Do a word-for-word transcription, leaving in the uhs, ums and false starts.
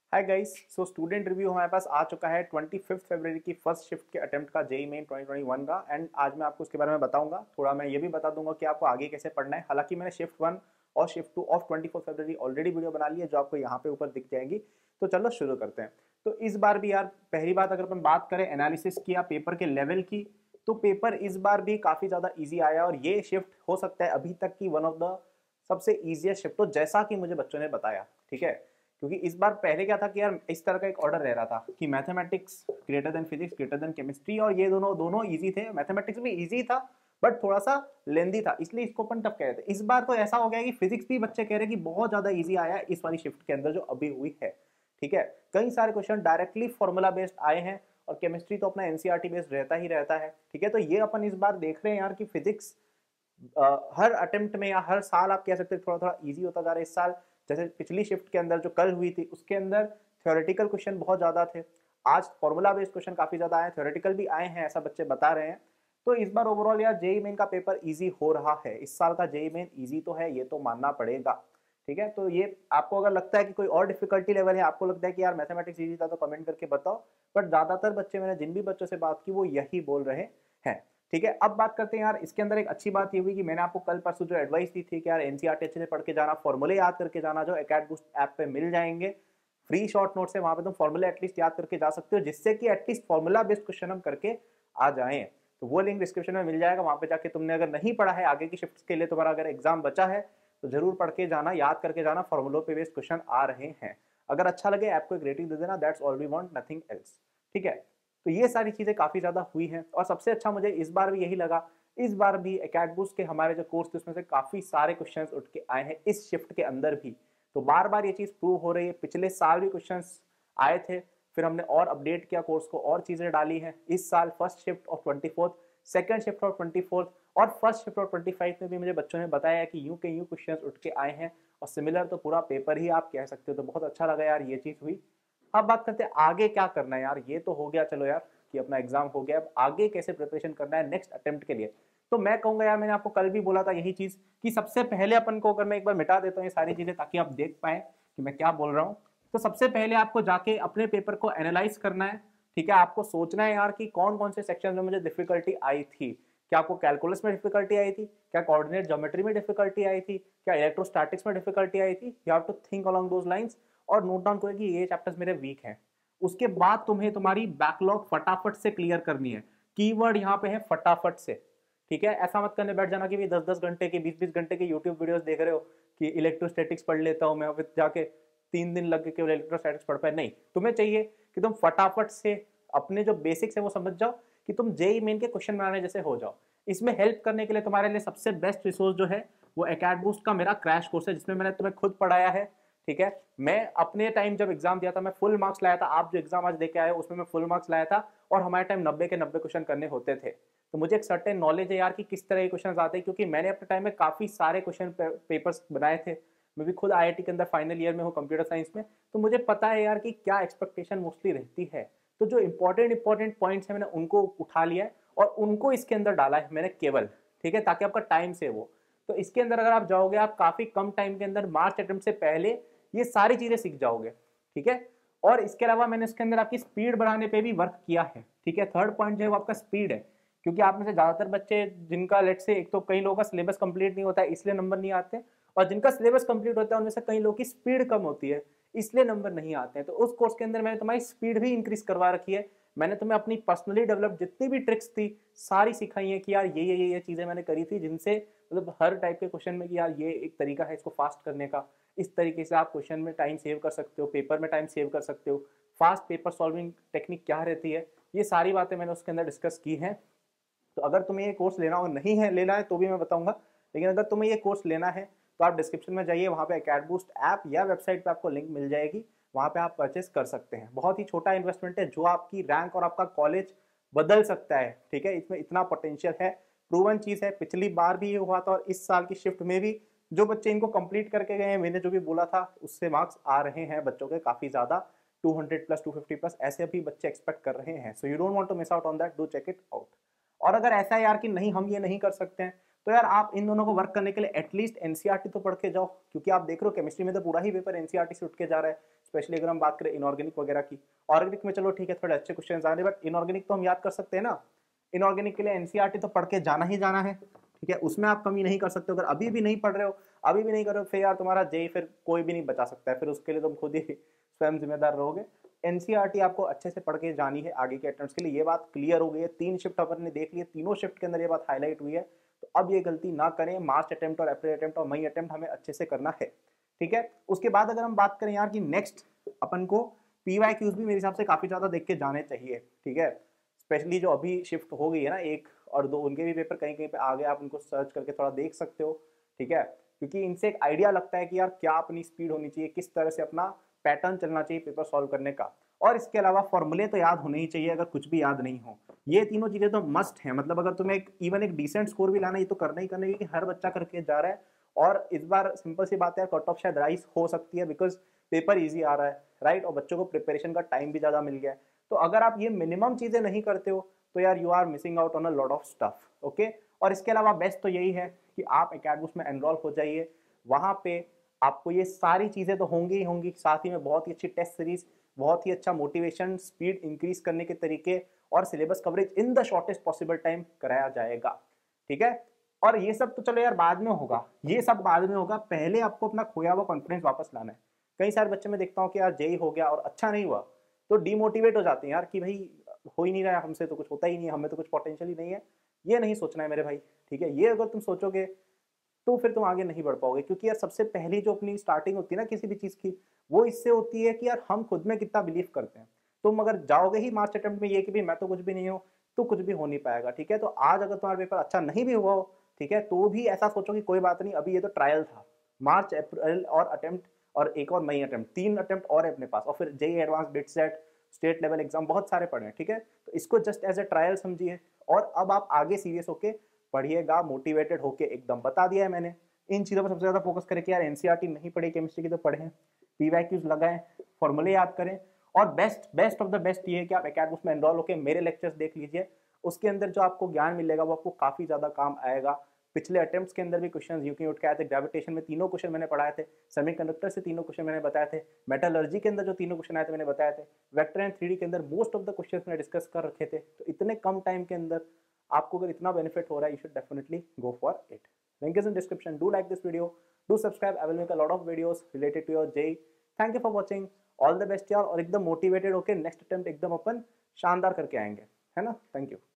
हाय guys, so student review हमारे पास आ चुका है ट्वेंटी फिफ्थ फरवरी की फर्स्ट शिफ्ट के अटेम्प्ट का JEE main twenty twenty one का। एंड आज मैं आपको उसके बारे में बताऊंगा। थोड़ा मैं ये भी बता दूंगा कि आपको आगे कैसे पढ़ना है। हालांकि मैंने शिफ्ट वन और shift two of twenty fourth फरवरी ऑलरेडी वीडियो बना ली है, जो आपको यहाँ पे ऊपर दिख जाएगी। तो चलो शुरू करते हैं। तो इस बार भी यार, पहली बात अगर अपन बात करें एनालिसिस की या पेपर के लेवल की, तो पेपर इस बार भी काफी ज्यादा ईजी आया और ये शिफ्ट हो सकता है अभी तक की वन ऑफ द सबसे ईजिएस्ट शिफ्ट हो, जैसा कि मुझे बच्चों ने बताया। ठीक है, क्योंकि इस बार पहले क्या था कि यार इस तरह का एक ऑर्डर रह रहा था कि mathematics greater than physics greater than chemistry, और ये दोनों दोनों इजी थे। मैथमेटिक्स भी इजी था बट थोड़ा सा लेंदी था, इसलिए इसको अपन टफ कह रहे थे। इस बार तो ऐसा हो गया कि फिजिक्स भी बच्चे कह रहे हैं कि बहुत ज्यादा इजी आया है इस वाली शिफ्ट के अंदर जो अभी हुई है। ठीक है, कई सारे क्वेश्चन डायरेक्टली फॉर्मूला बेस्ड आए हैं और केमिस्ट्री तो अपना एनसीईआरटी बेस्ड रहता ही रहता है। ठीक है, तो ये अपन इस बार देख रहे हैं यार कि फिजिक्स हर अटेम्प्ट में या हर साल आप कह सकते हैं थोड़ा थोड़ा इजी होता जा रहा है। इस साल जैसे पिछली शिफ्ट के अंदर जो कल हुई थी उसके अंदर थ्योरेटिकल क्वेश्चन बहुत ज्यादा थे, आज फॉर्मूला बेस्ड क्वेश्चन काफी ज्यादा आए, थ्योरेटिकल भी आए हैं, ऐसा बच्चे बता रहे हैं। तो इस बार ओवरऑल यार जेई मेन का पेपर इजी हो रहा है। इस साल का जेई मेन इजी तो है, ये तो मानना पड़ेगा। ठीक है, तो ये आपको अगर लगता है कि कोई और डिफिकल्टी लेवल है, आपको लगता है कि यार मैथमेटिक्स इजी था, तो कमेंट करके बताओ। बट ज्यादातर बच्चे, मैंने जिन भी बच्चों से बात की वो यही बोल रहे हैं। ठीक है, अब बात करते हैं यार इसके अंदर एक अच्छी बात ये हुई कि मैंने आपको कल परसों जो एडवाइस दी थी कि यार एनसीईआरटी अच्छे से पढ़ के जाना, फॉर्मूले याद करके जाना, जो एकेडमी बूस्ट ऐप पे मिल जाएंगे फ्री शॉर्ट नोट्स है, वहां पे तुम फॉर्मूले एटलीस्ट याद करके जा सकते हो, जिससे कि एटलीस्ट फॉर्मूला बेस्ड क्वेश्चन हम करके आ जाएं। तो वो लिंक डिस्क्रिप्शन में मिल जाएगा, वहां पे जाके तुमने अगर नहीं पढ़ा है आगे की शिफ्ट के लिए, तुम्हारा अगर एग्जाम बचा है तो जरूर पढ़ के जाना, याद करके जाना, फॉर्मूलों पे बेस्ड क्वेश्चन आ रहे हैं। अगर अच्छा लगे ऐप को एक रेटिंग दे देना, that's all we want, nothing else. ठीक है, तो ये सारी चीजें काफी ज्यादा हुई हैं और सबसे अच्छा मुझे इस बार भी यही लगा, इस बार भी एकेडबूस्ट के हमारे जो कोर्स थे उसमें से काफी सारे क्वेश्चंस उठ के आए हैं इस शिफ्ट के अंदर भी। तो बार बार ये चीज प्रूव हो रही है, पिछले साल भी क्वेश्चंस आए थे, फिर हमने और अपडेट किया कोर्स को, और चीजें डाली हैं इस साल। फर्स्ट शिफ्ट और ट्वेंटी फोर्थ, सेकेंड शिफ्ट और ट्वेंटी फोर्थ और फर्स्ट शिफ्ट और ट्वेंटी फाइव में भी मुझे बच्चों ने बताया कि यूं के यूं क्वेश्चंस उठ के आए हैं और सिमिलर तो पूरा पेपर ही आप कह सकते हो। तो बहुत अच्छा लगा यार ये चीज हुई। अब बात करते हैं आगे क्या करना है यार। ये तो हो गया चलो यार कि अपना एग्जाम हो गया, अब आगे कैसे प्रिपरेशन करना है नेक्स्ट अटेम्प्ट के लिए। तो मैं कहूंगा यार, मैंने आपको कल भी बोला था यही चीज कि सबसे पहले अपन को, अगर मैं एक बार मिटा देता हूँ ये सारी चीजें ताकि आप देख पाए कि मैं क्या बोल रहा हूँ, तो सबसे पहले आपको जाके अपने पेपर को एनालाइज करना है। ठीक है, आपको सोचना है यार कि कौन कौन से सेक्शन में मुझे डिफिकल्टी आई थी। क्या आपको कैलकुलस में डिफिकल्टी आई थी, क्या कोऑर्डिनेट ज्योमेट्री में डिफिकल्टी आई थी, क्या इलेक्ट्रोस्टैटिक्स में डिफिकल्टी आई थी। You have to think along those lines और नोट डाउन करें कि ये चैप्टर्स मेरे वीक हैं। उसके बाद तुम्हें तुम्हारी बैकलॉग फटाफट से क्लियर करनी है। कीवर्ड यहाँ पे है फटाफट से। ठीक है, ऐसा मत करने बैठ जाना कि दस दस घंटे के बीस बीस घंटे के यूट्यूब वीडियोस देख रहे हो कि इलेक्ट्रोस्टैटिक्स पढ़ लेता हूँ मैं, फिर जाके तीन दिन लग के केवल इलेक्ट्रोस्टैटिक्स पढ़ पाए। नहीं, तुम्हें चाहिए कि तुम फटाफट से अपने जो बेसिक्स है वो समझ जाओ, कि तुम जेई मेन के क्वेश्चन बनाने जैसे हो जाओ। इसमें हेल्प करने के लिए तुम्हारे लिए सबसे बेस्ट रिसोर्स जो है वो एकेडबूस्ट का मेरा क्रैश कोर्स है, जिसमें मैंने तुम्हें खुद पढ़ाया है। ठीक है, मैं अपने टाइम जब एग्जाम दिया था मैं फुल मार्क्स लाया था। आप जो एग्जाम आज देके आए हो उसमें मैं फुल मार्क्स लाया था और हमारे टाइम नब्बे के नब्बे क्वेश्चन करने होते थे। तो मुझे एक सर्टेन नॉलेज है यार कि किस तरह के क्वेश्चन आते हैं, क्योंकि मैंने अपने टाइम में काफी सारे क्वेश्चन पेपर्स बनाए थे। मैं भी खुद आईआईटी के अंदर फाइनल ईयर में हूँ कंप्यूटर साइंस में, तो मुझे पता है यार कि क्या एक्सपेक्टेशन मोस्टली रहती है। तो जो इंपॉर्टेंट इंपॉर्टेंट पॉइंट्स है मैंने उनको उठा लिया है और उनको इसके अंदर डाला है मैंने केवल। ठीक है, ताकि आपका टाइम सेव हो। तो इसके अंदर अगर आप जाओगे, आप काफी कम टाइम के अंदर मार्च अटेम्प्ट से पहले ये सारी चीजें सीख जाओगे। ठीक है, और इसके अलावा मैंने इसके अंदर आपकी स्पीड बढ़ाने पे भी वर्क किया है। ठीक है, थर्ड पॉइंट जो है वो आपका स्पीड है, क्योंकि आप में से ज्यादातर बच्चे जिनका लेट से, एक तो कई लोगों का सिलेबस कंप्लीट नहीं होता है इसलिए नंबर नहीं आते, और जिनका सिलेबस कंप्लीट होता है उनमें से कई लोगों की स्पीड कम होती है इसलिए नंबर नहीं आते हैं। तो उस कोर्स के अंदर मैंने तुम्हारी स्पीड भी इंक्रीज करवा रखी है। मैंने तुम्हें अपनी पर्सनली डेवलप जितनी भी ट्रिक्स थी सारी सिखाई है कि यार ये ये ये ये चीजें मैंने करी थी, जिनसे मतलब हर टाइप के क्वेश्चन में कि यार ये एक तरीका है इसको फास्ट करने का, इस तरीके से आप क्वेश्चन में टाइम सेव कर सकते हो, पेपर में टाइम सेव कर सकते हो, फास्ट पेपर सॉल्विंग टेक्निक क्या रहती है, ये सारी बातें मैंने उसके अंदर डिस्कस की हैं। तो अगर तुम्हें ये कोर्स लेना और नहीं है लेना है तो भी मैं बताऊंगा, लेकिन अगर तुम्हें ये कोर्स लेना है तो आप डिस्क्रिप्शन में जाइए, वहाँ पे एकेडबूस्ट ऐप या वेबसाइट पे आपको लिंक मिल जाएगी, वहाँ पे आप परचेस कर सकते हैं। बहुत ही छोटा इन्वेस्टमेंट है जो आपकी रैंक और आपका कॉलेज बदल सकता है। ठीक है, इसमें इतना पोटेंशियल है, प्रूवन चीज़ है। पिछली बार भी ये हुआ था और इस साल की शिफ्ट में भी जो बच्चे इनको कंप्लीट करके गए हैं, मैंने जो भी बोला था उससे मार्क्स आ रहे हैं बच्चों के काफ़ी ज़्यादा, two hundred plus two fifty plus ऐसे भी बच्चे एक्सपेक्ट कर रहे हैं। So you don't want to miss out on that, do check it out. और अगर ऐसा है यार कि नहीं हम ये नहीं कर सकते हैं, तो यार आप इन दोनों को वर्क करने के लिए एटलीस्ट एनसीईआरटी तो पढ़ के जाओ, क्योंकि आप देख रहे हो केमिस्ट्री में तो पूरा ही पेपर एनसीईआरटी से उठ के जा रहा है, स्पेशली अगर हम बात करें इनऑर्गेनिक वगैरह की। ऑर्गेनिक में चलो ठीक है थोड़े अच्छे क्वेश्चन आ रहे हैं, बट इनऑर्गेनिक तो हम याद कर सकते हैं ना। इनऑर्गेनिक के लिए एनसीईआरटी तो पढ़ के जाना ही जाना है, ठीक है, उसमें आप कमी नहीं कर सकते। अगर अभी भी नहीं पढ़ रहे हो, अभी भी नहीं कर रहे हो, फिर यार तुम्हारा जेई फिर कोई भी नहीं बचा सकता है, फिर उसके लिए तुम खुद ही स्वयं जिम्मेदार रहोगे। एनसीईआरटी आपको अच्छे से पढ़ के जानी है आगे के अटेम्प्ट्स के लिए, ये बात क्लियर हो गई है। तीन शिफ्ट अपन ने देख ली है, तीनों शिफ्ट के अंदर ये बात हाईलाइट हुई है, तो अब ये गलती ना करें। मार्च अटेम्प्ट और अप्रैल अटेम्प्ट और मई अटेम्प्ट हमें अच्छे से करना है, ठीक है। उसके बाद अगर हम बात करें यार कि नेक्स्ट अपन को पीवाई क्यूज भी मेरे हिसाब से काफी ज्यादा देख के जाने चाहिए, ठीक है। स्पेशली जो अभी शिफ्ट हो गई है ना एक और दो, उनके भी पेपर कहीं कहीं पे आ गए, आप उनको सर्च करके थोड़ा देख सकते हो, ठीक है, क्योंकि इनसे एक आइडिया लगता है कि यार क्या अपनी स्पीड होनी चाहिए, किस तरह से अपना पैटर्न चलना चाहिए पेपर सॉल्व करने का। और इसके अलावा फॉर्मूले तो याद होने ही चाहिए, अगर कुछ भी याद नहीं हो। ये तीनों चीजें तो मस्ट है, मतलब अगर तुम्हें एक इवन एक डिसेंट स्कोर भी लाना है, ये तो करना ही करना है, क्योंकि हर बच्चा करके जा रहा है। और इस बार सिंपल सी बात है, कट ऑफ शायद राइज हो सकती है, बिकॉज पेपर ईजी आ रहा है, राइट, और बच्चों को प्रिपरेशन का टाइम भी ज्यादा मिल गया है। तो अगर आप ये मिनिमम चीजें नहीं करते हो तो यार you are missing out on a lot of stuff, okay. और इसके अलावा बेस्ट तो यही है कि आप एकेडमिक्स में एनरोल हो जाइए, वहां पे आपको ये सारी चीजें तो होंगी ही होंगी, साथ ही में बहुत ही अच्छी टेस्ट सीरीज, बहुत ही अच्छा मोटिवेशन, स्पीड इंक्रीज करने के तरीके और syllabus coverage in the shortest possible time कराया जाएगा, ठीक है। और ये सब तो चलो यार बाद में होगा, ये सब बाद में होगा, पहले आपको अपना खोया हुआ कॉन्फिडेंस वापस लाना है। कई सारे बच्चे मैं देखता हूँ कि यार जेई हो गया और अच्छा नहीं हुआ, तो डीमोटिवेट हो जाते हैं यार कि भाई हो ही नहीं रहा है, हमसे तो कुछ होता ही नहीं है, हमें तो कुछ पोटेंशियल ही नहीं है। ये नहीं सोचना है मेरे भाई, ठीक है। ये अगर तुम सोचोगे तो फिर तुम आगे नहीं बढ़ पाओगे, क्योंकि यार सबसे पहली जो अपनी स्टार्टिंग होती है ना किसी भी चीज की, वो इससे होती है कि यार हम खुद में कितना बिलीव करते हैं। तुम अगर जाओगे ही मार्च अटेम्प्ट में ये कि भाई मैं तो कुछ भी नहीं हूँ, तो कुछ भी हो नहीं पाएगा, ठीक है। तो आज अगर तुम्हारा पेपर अच्छा नहीं भी हुआ हो, ठीक है, तो भी ऐसा सोचो कि कोई बात नहीं, अभी ये तो ट्रायल था। मार्च अप्रैल और अटेम्प्ट और एक और मई अटेम्प्ट, तीन अटेम्प्ट और है अपने पास, और फिर JEE advance BITSAT state level exam बहुत सारे पढ़े हैं, ठीक है। तो इसको जस्ट एज ए ट्रायल समझिए, और अब आप आगे सीरियस होके पढ़िएगा, मोटिवेटेड होके, एकदम बता दिया है मैंने। इन चीज़ों पर सबसे ज़्यादा फोकस करें कि यार एनसीईआरटी नहीं पढ़ी केमिस्ट्री की तो पढ़ें, पीवाईक्यूज लगाएं, फॉर्मूले याद करें, और best best of the best ये है कि आप एकेडमिक्स में एनरोल होकर मेरे लेक्चर्स देख लीजिए। उसके अंदर जो आपको ज्ञान मिलेगा वो आपको काफ़ी ज़्यादा काम आएगा। पिछले अटेम्प्ट्स के अंदर भी क्वेश्चंस यूं उठ के आए थे, ग्रेविटेशन में तीनों क्वेश्चन मैंने पढ़ाए थे, सेमीकंडक्टर से तीनों क्वेश्चन मैंने बताए थे, मेटलर्जी के अंदर जो तीनों क्वेश्चन आए थे मैंने बताए थे, वेक्टर एंड थ्री डी के अंदर मोस्ट ऑफ द क्वेश्चंस मैंने डिस्कस कर रखे थे। तो इतने कम टाइम के अंदर आपको अगर इतना बेनिफिट हो रहा है, you should definitely go for it. Link is in description. Do like this video, do subscribe, I will make a lot of videos related to your JEE. Thank you for watching, all the best यार, और एकदम motivated होकर next attempt एकदम अपन शानदार करके आएंगे, है ना। Thank you.